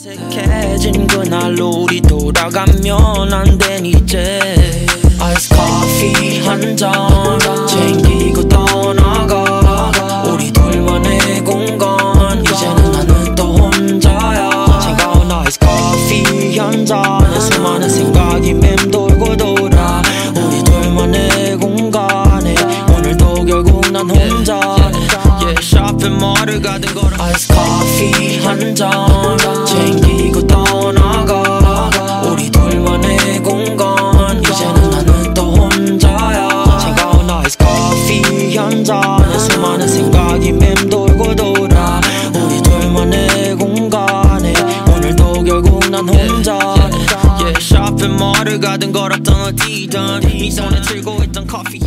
어색해진 그날로 우리 돌아가면 안 되니 이제 아이스 커피 한 잔 챙기고 떠나가 우리 둘만의 공간 이제는 나는 또 혼자야 차가운 아이스 커피 한 잔에 수많은 생각이 맴돌고 돌아 우리 둘만의 공간에 오늘도 결국 난 혼자 쇼핑몰을 가든 걸어 아이스 커피 한 잔 챙기고 떠나가 우리 둘만의 공간 이제는 나는 또 혼자야 차가운 아이스 커피 한 잔에 수많은 생각이 맴돌고 돌아 우리 둘만의 공간에 오늘도 결국 난 혼자 쇼핑몰을 가든 걸었던 어디든 이 손에 들고 있던 커피